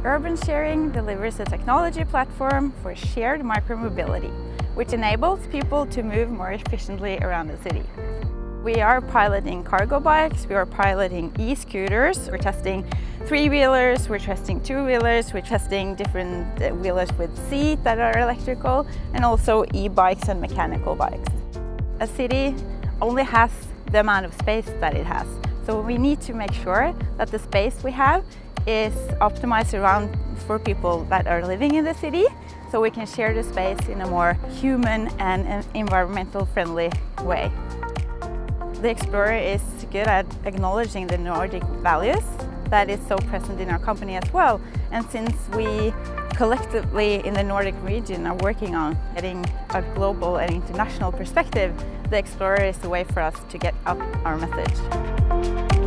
UrbanSharing delivers a technology platform for shared micromobility, which enables people to move more efficiently around the city. We are piloting cargo bikes, we are piloting e-scooters, we're testing three-wheelers, we're testing two-wheelers, we're testing different wheelers with seat that are electrical, and also e-bikes and mechanical bikes. A city only has the amount of space that it has, so we need to make sure that the space we have is optimized around for people that are living in the city, so we can share the space in a more human and environmental friendly way. The Explorer is good at acknowledging the Nordic values that is so present in our company as well. And since we collectively in the Nordic region are working on getting a global and international perspective, the Explorer is the way for us to get up our message.